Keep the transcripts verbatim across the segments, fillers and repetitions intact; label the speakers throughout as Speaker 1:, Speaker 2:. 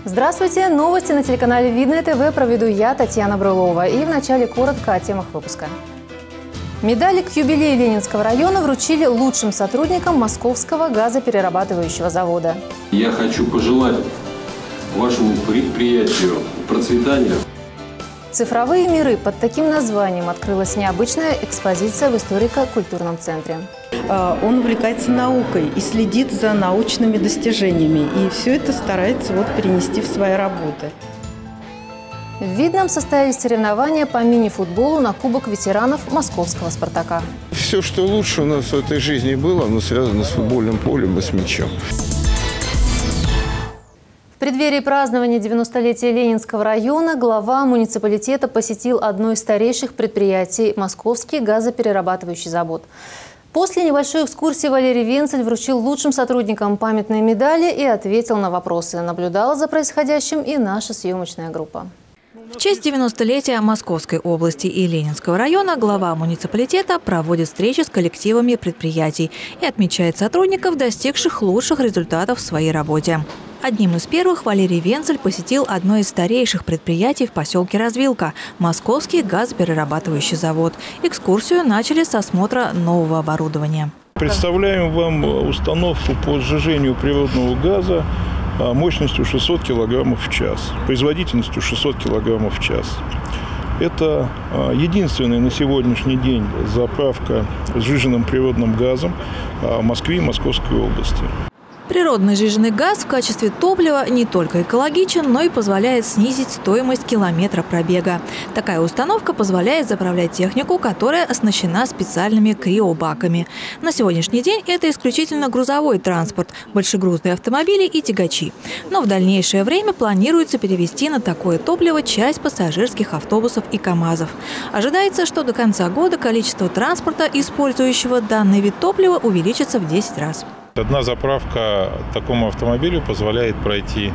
Speaker 1: Здравствуйте! Новости на телеканале Видное ТВ проведу я, Татьяна Брылова. И вначале коротко о темах выпуска. Медали к юбилею Ленинского района вручили лучшим сотрудникам Московского газоперерабатывающего завода.
Speaker 2: Я хочу пожелать вашему предприятию процветания.
Speaker 1: Цифровые миры. Под таким названием открылась необычная экспозиция в историко-культурном центре.
Speaker 3: Он увлекается наукой и следит за научными достижениями. И все это старается вот перенести в свои работы.
Speaker 1: В Видном состоялись соревнования по мини-футболу на Кубок ветеранов московского «Спартака».
Speaker 4: Все, что лучше у нас в этой жизни было, оно связано с футбольным полем и с мячом.
Speaker 1: В преддверии празднования девяностолетия Ленинского района глава муниципалитета посетил одно из старейших предприятий – Московский газоперерабатывающий завод. После небольшой экскурсии Валерий Венцель вручил лучшим сотрудникам памятные медали и ответил на вопросы. Наблюдала за происходящим и наша съемочная группа.
Speaker 5: В честь девяностолетия Московской области и Ленинского района глава муниципалитета проводит встречи с коллективами предприятий и отмечает сотрудников, достигших лучших результатов в своей работе. Одним из первых Валерий Венцель посетил одно из старейших предприятий в поселке Развилка – Московский газоперерабатывающий завод. Экскурсию начали с осмотра нового оборудования.
Speaker 6: Представляем вам установку по сжижению природного газа мощностью шестьсот килограммов в час, производительностью шестьсот килограммов в час. Это единственная на сегодняшний день заправка сжиженным природным газом в Москве и Московской области.
Speaker 5: Природный сжиженный газ в качестве топлива не только экологичен, но и позволяет снизить стоимость километра пробега. Такая установка позволяет заправлять технику, которая оснащена специальными криобаками. На сегодняшний день это исключительно грузовой транспорт, большегрузные автомобили и тягачи. Но в дальнейшее время планируется перевести на такое топливо часть пассажирских автобусов и КАМАЗов. Ожидается, что до конца года количество транспорта, использующего данный вид топлива, увеличится в десять раз.
Speaker 6: Одна заправка такому автомобилю позволяет пройти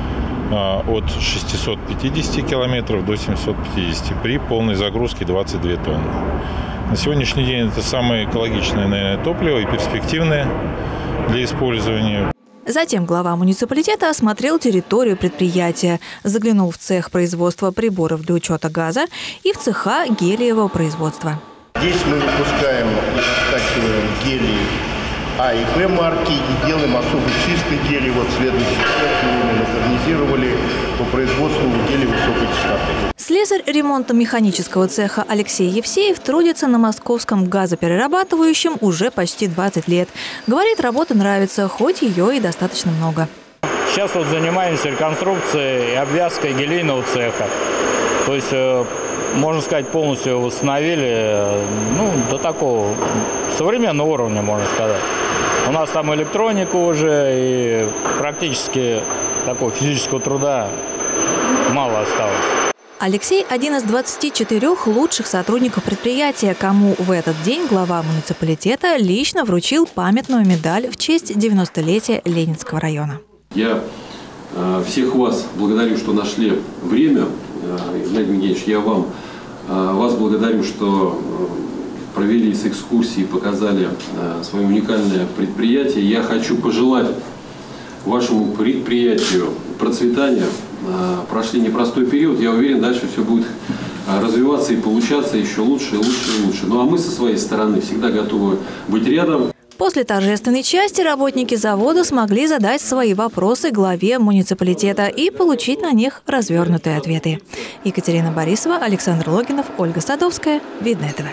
Speaker 6: от шестисот пятидесяти километров до семисот пятидесяти при полной загрузке двадцать две тонны. На сегодняшний день это самое экологичное, наверное, топливо и перспективное для использования.
Speaker 5: Затем глава муниципалитета осмотрел территорию предприятия, заглянул в цех производства приборов для учета газа и в цеха гелиевого производства.
Speaker 7: Здесь мы выпускаем и раскачиваем гелий А и Б марки и делаем особо чистый гелий. Вот следующий цех мы модернизировали по производству гелия высокой частоты.
Speaker 5: Слесарь ремонтно-механического цеха Алексей Евсеев трудится на московском газоперерабатывающем уже почти двадцать лет. Говорит, работа нравится, хоть ее и достаточно много.
Speaker 8: Сейчас вот занимаемся реконструкцией и обвязкой гелейного цеха. То есть, можно сказать, полностью восстановили, ну, до такого современного уровня, можно сказать. У нас там электроника уже, и практически такого физического труда мало осталось.
Speaker 5: Алексей – один из двадцати четырёх лучших сотрудников предприятия, кому в этот день глава муниципалитета лично вручил памятную медаль в честь девяностолетия Ленинского района.
Speaker 2: Я э, всех вас благодарю, что нашли время. Геннадий Евгеньевич, я вам, вас благодарю, что провели с экскурсией, показали свое уникальное предприятие. Я хочу пожелать вашему предприятию процветания. Прошли непростой период. Я уверен, дальше все будет развиваться и получаться еще лучше, и лучше, и лучше. Ну а мы со своей стороны всегда готовы быть рядом.
Speaker 5: После торжественной части работники завода смогли задать свои вопросы главе муниципалитета и получить на них развернутые ответы. Екатерина Борисова, Александр Логинов, Ольга Садовская. Видное ТВ.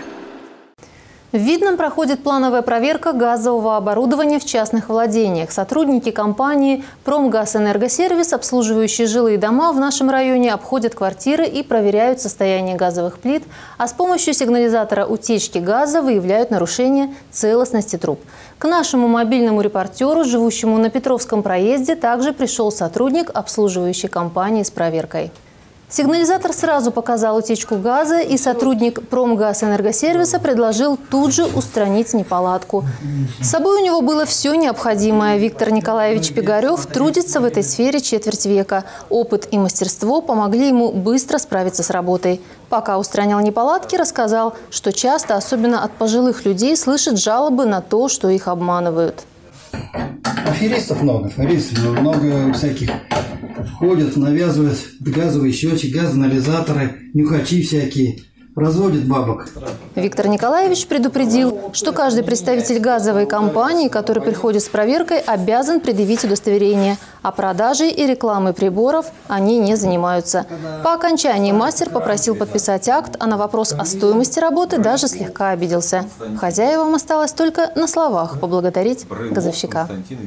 Speaker 1: В Видном проходит плановая проверка газового оборудования в частных владениях. Сотрудники компании «Промгазэнергосервис», обслуживающие жилые дома в нашем районе, обходят квартиры и проверяют состояние газовых плит, а с помощью сигнализатора утечки газа выявляют нарушение целостности труб. К нашему мобильному репортеру, живущему на Петровском проезде, также пришел сотрудник обслуживающей компании с проверкой. Сигнализатор сразу показал утечку газа, и сотрудник «Промгазэнергосервиса» предложил тут же устранить неполадку. С собой у него было все необходимое. Виктор Николаевич Пигарев трудится в этой сфере четверть века. Опыт и мастерство помогли ему быстро справиться с работой. Пока устранял неполадки, рассказал, что часто, особенно от пожилых людей, слышит жалобы на то, что их обманывают.
Speaker 9: Аферистов много, аферистов много всяких ходят, навязывают газовые счетчики, газоанализаторы, нюхачи всякие. Разводят бабок.
Speaker 1: Виктор Николаевич предупредил, что каждый представитель газовой компании, который приходит с проверкой, обязан предъявить удостоверение. А продажей и рекламой приборов они не занимаются. По окончании мастер попросил подписать акт, а на вопрос о стоимости работы даже слегка обиделся. Хозяевам осталось только на словах поблагодарить газовщика.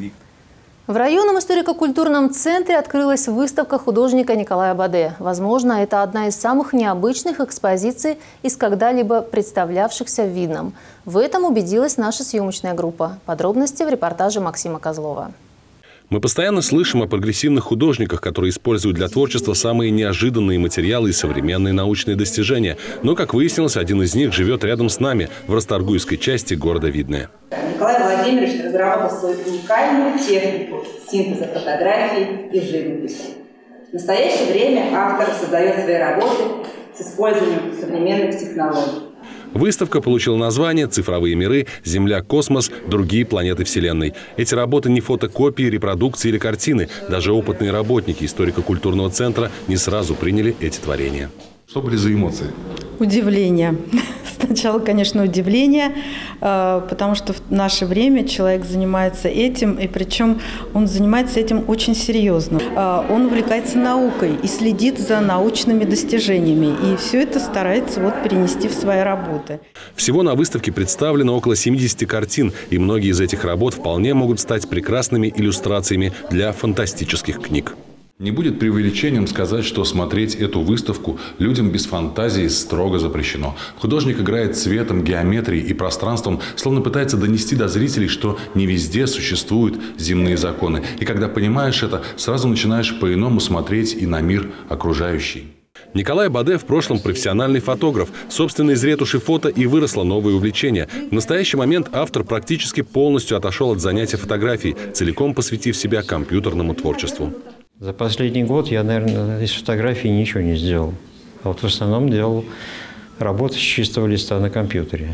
Speaker 1: В районном историко-культурном центре открылась выставка художника Николая Баде. Возможно, это одна из самых необычных экспозиций из когда-либо представлявшихся в Видном. В этом убедилась наша съемочная группа. Подробности в репортаже Максима Козлова.
Speaker 10: Мы постоянно слышим о прогрессивных художниках, которые используют для творчества самые неожиданные материалы и современные научные достижения. Но, как выяснилось, один из них живет рядом с нами, в Расторгуйской части города Видное.
Speaker 11: Николай Владимирович разработал свою уникальную технику синтеза фотографии и живописи. В настоящее время автор создает свои работы с использованием современных технологий.
Speaker 10: Выставка получила название «Цифровые миры. Земля, космос. Другие планеты Вселенной». Эти работы не фотокопии, репродукции или картины. Даже опытные работники историко-культурного центра не сразу приняли эти творения.
Speaker 12: Что были за эмоции?
Speaker 3: Удивление. Сначала, конечно, удивление, потому что в наше время человек занимается этим, и причем он занимается этим очень серьезно. Он увлекается наукой и следит за научными достижениями, и все это старается вот перенести в свои работы.
Speaker 10: Всего на выставке представлено около семидесяти картин, и многие из этих работ вполне могут стать прекрасными иллюстрациями для фантастических книг.
Speaker 12: Не будет преувеличением сказать, что смотреть эту выставку людям без фантазии строго запрещено. Художник играет цветом, геометрией и пространством, словно пытается донести до зрителей, что не везде существуют земные законы. И когда понимаешь это, сразу начинаешь по-иному смотреть и на мир окружающий.
Speaker 10: Николай Баде в прошлом профессиональный фотограф. Собственно, из ретуши фото и выросло новое увлечение. В настоящий момент автор практически полностью отошел от занятия фотографией, целиком посвятив себя компьютерному творчеству.
Speaker 13: За последний год я, наверное, из фотографии ничего не сделал. А вот в основном делал работы с чистого листа на компьютере.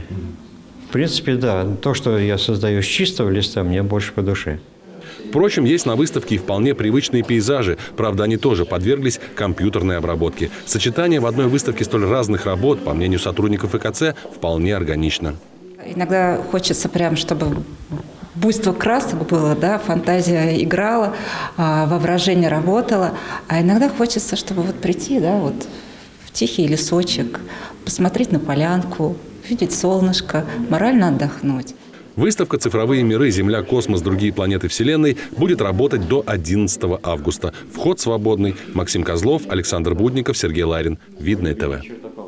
Speaker 13: В принципе, да, то, что я создаю с чистого листа, мне больше по душе.
Speaker 10: Впрочем, есть на выставке и вполне привычные пейзажи. Правда, они тоже подверглись компьютерной обработке. Сочетание в одной выставке столь разных работ, по мнению сотрудников ИКЦ, вполне органично.
Speaker 11: Иногда хочется прям, чтобы буйство красок было, да, фантазия играла, воображение работало. А иногда хочется, чтобы вот прийти, да, вот в тихий лесочек, посмотреть на полянку, видеть солнышко, морально отдохнуть.
Speaker 10: Выставка «Цифровые миры. Земля, космос. Другие планеты Вселенной» будет работать до одиннадцатого августа. Вход свободный. Максим Козлов, Александр Будников, Сергей Ларин. Видное ТВ.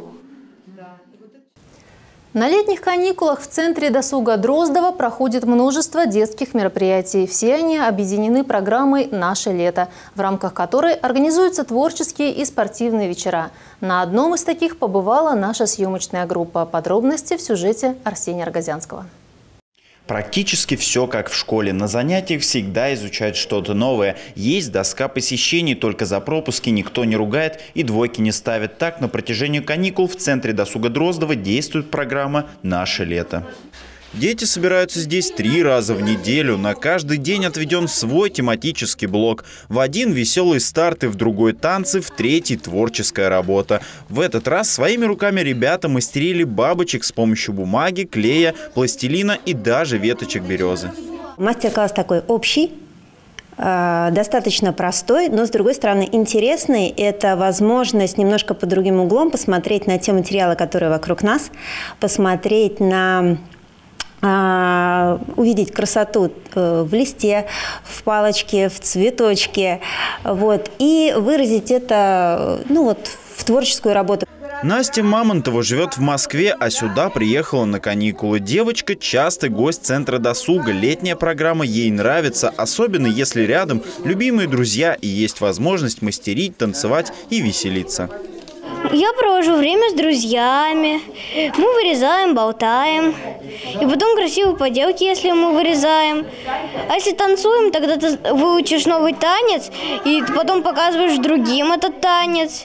Speaker 1: На летних каникулах в центре досуга Дроздова проходит множество детских мероприятий. Все они объединены программой «Наше лето», в рамках которой организуются творческие и спортивные вечера. На одном из таких побывала наша съемочная группа. Подробности в сюжете Арсения Рогозянского.
Speaker 14: Практически все как в школе. На занятиях всегда изучают что-то новое. Есть доска посещений, только за пропуски никто не ругает и двойки не ставит. Так, на протяжении каникул в центре досуга Дроздова действует программа «Наше лето». Дети собираются здесь три раза в неделю. На каждый день отведен свой тематический блок. В один веселый старт и в другой танцы, в третий творческая работа. В этот раз своими руками ребята мастерили бабочек с помощью бумаги, клея, пластилина и даже веточек березы.
Speaker 15: Мастер-класс такой общий, достаточно простой, но, с другой стороны, интересный. Это возможность немножко под другим углом посмотреть на те материалы, которые вокруг нас, посмотреть на... увидеть красоту в листе, в палочке, в цветочке, вот, и выразить это, ну, вот, в творческую работу.
Speaker 14: Настя Мамонтова живет в Москве, а сюда приехала на каникулы. Девочка – частый гость центра досуга. Летняя программа ей нравится, особенно если рядом любимые друзья и есть возможность мастерить, танцевать и веселиться.
Speaker 16: Я провожу время с друзьями, мы вырезаем, болтаем, и потом красивые поделки, если мы вырезаем. А если танцуем, тогда ты выучишь новый танец, и потом показываешь другим этот танец.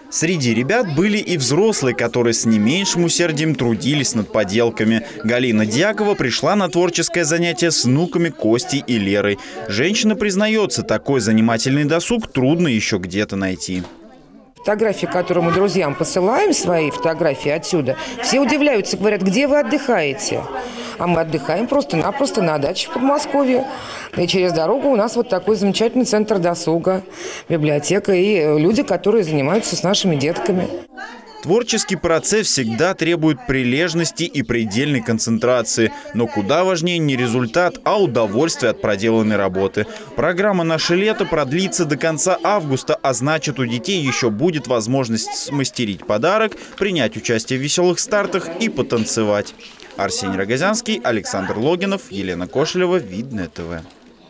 Speaker 14: Среди ребят были и взрослые, которые с не меньшим усердием трудились над поделками. Галина Дьякова пришла на творческое занятие с внуками Костей и Лерой. Женщина признается, такой занимательный досуг трудно еще где-то найти.
Speaker 17: Фотографии, которые мы друзьям посылаем, свои фотографии отсюда, все удивляются, говорят, где вы отдыхаете? А мы отдыхаем просто-напросто на даче в Подмосковье. И через дорогу у нас вот такой замечательный центр досуга, библиотека и люди, которые занимаются с нашими детками.
Speaker 14: Творческий процесс всегда требует прилежности и предельной концентрации. Но куда важнее не результат, а удовольствие от проделанной работы. Программа «Наше лето» продлится до конца августа, а значит, у детей еще будет возможность смастерить подарок, принять участие в веселых стартах и потанцевать. Арсений Рогозянский, Александр Логинов, Елена Кошелева, Видное ТВ.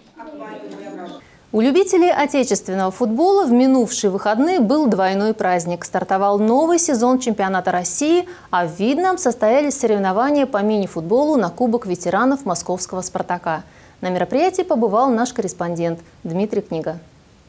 Speaker 1: У любителей отечественного футбола в минувшие выходные был двойной праздник. Стартовал новый сезон чемпионата России, а в Видном состоялись соревнования по мини-футболу на Кубок ветеранов московского «Спартака». На мероприятии побывал наш корреспондент Дмитрий Книга.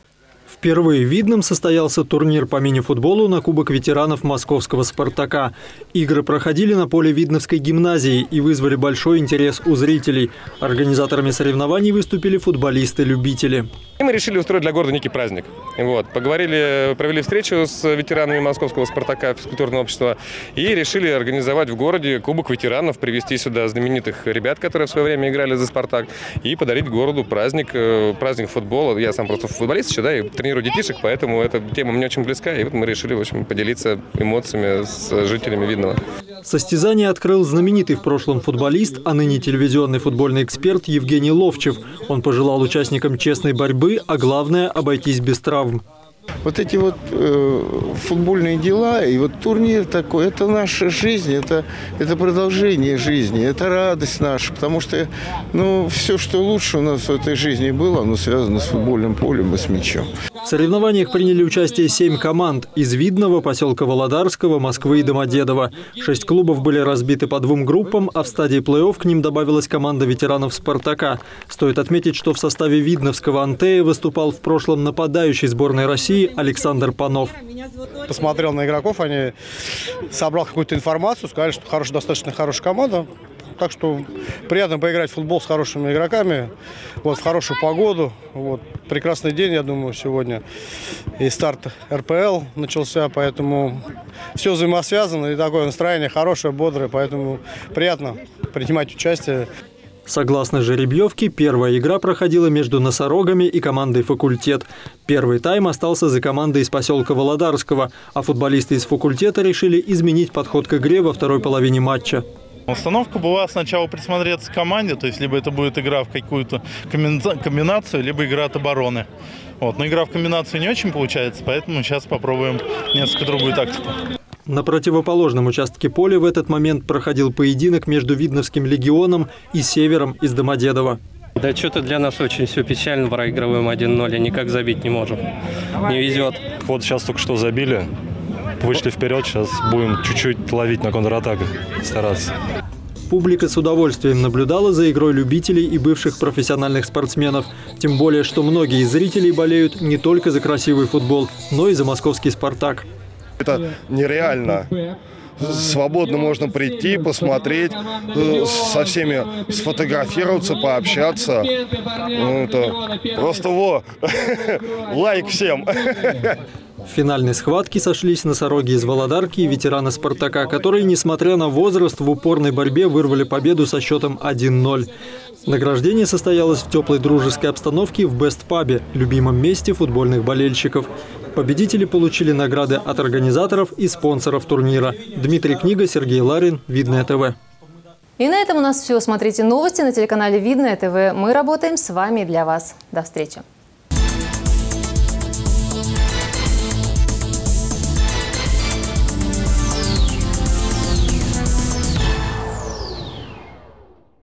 Speaker 18: Впервые в Видном состоялся турнир по мини-футболу на Кубок ветеранов московского «Спартака». Игры проходили на поле Видновской гимназии и вызвали большой интерес у зрителей. Организаторами соревнований выступили футболисты-любители.
Speaker 19: Мы решили устроить для города некий праздник. Вот. Поговорили, провели встречу с ветеранами московского «Спартака», физкультурного общества, и решили организовать в городе Кубок ветеранов, привезти сюда знаменитых ребят, которые в свое время играли за «Спартак», и подарить городу праздник, праздник футбола. Я сам просто футболист еще, да, и тренирую детишек, поэтому эта тема мне очень близка, и вот мы решили, в общем, поделиться эмоциями с жителями Видного.
Speaker 18: Состязание открыл знаменитый в прошлом футболист, а ныне телевизионный футбольный эксперт Евгений Ловчев. Он пожелал участникам честной борьбы, а главное – обойтись без травм.
Speaker 4: Вот эти вот э, футбольные дела и вот турнир такой, это наша жизнь, это, это продолжение жизни, это радость наша, потому что ну, все, что лучше у нас в этой жизни было, оно связано с футбольным полем и с мячом.
Speaker 18: В соревнованиях приняли участие семь команд из Видного, поселка Володарского, Москвы и Домодедово. Шесть клубов были разбиты по двум группам, а в стадии плей-офф к ним добавилась команда ветеранов «Спартака». Стоит отметить, что в составе видновского «Антея» выступал в прошлом нападающий сборной России Александр Панов.
Speaker 20: Посмотрел на игроков, они собрал какую-то информацию, сказали, что хорошая, достаточно хорошая команда. Так что приятно поиграть в футбол с хорошими игроками, вот, в хорошую погоду. Вот, прекрасный день, я думаю, сегодня. И старт эр пэ эл начался, поэтому все взаимосвязано. И такое настроение хорошее, бодрое, поэтому приятно принимать участие.
Speaker 18: Согласно жеребьевке, первая игра проходила между «Носорогами» и командой «Факультет». Первый тайм остался за командой из поселка Володарского, а футболисты из «Факультета» решили изменить подход к игре во второй половине матча.
Speaker 6: Установка была сначала присмотреться к команде, то есть либо это будет игра в какую-то комбинацию, либо игра от обороны. Вот. Но игра в комбинацию не очень получается, поэтому сейчас попробуем несколько другую тактику.
Speaker 18: На противоположном участке поля в этот момент проходил поединок между Видновским легионом и Севером из Домодедова.
Speaker 21: Да что-то для нас очень все печально, проигрываем один ноль, а никак забить не можем. Не везет.
Speaker 22: Вот сейчас только что забили, вышли вперед, сейчас будем чуть-чуть ловить на контратаках, стараться.
Speaker 18: Публика с удовольствием наблюдала за игрой любителей и бывших профессиональных спортсменов. Тем более, что многие из зрителей болеют не только за красивый футбол, но и за московский «Спартак».
Speaker 23: Это нереально. Свободно можно прийти, посмотреть, со всеми сфотографироваться, пообщаться. Это просто во! Лайк всем!
Speaker 18: В финальной схватке сошлись носороги из Володарки и ветераны «Спартака», которые, несмотря на возраст, в упорной борьбе вырвали победу со счетом один ноль. Награждение состоялось в теплой дружеской обстановке в Бест-пабе, любимом месте футбольных болельщиков. Победители получили награды от организаторов и спонсоров турнира. Дмитрий Книга, Сергей Ларин, Видное ТВ.
Speaker 1: И на этом у нас все. Смотрите новости на телеканале Видное ТВ. Мы работаем с вами и для вас. До встречи.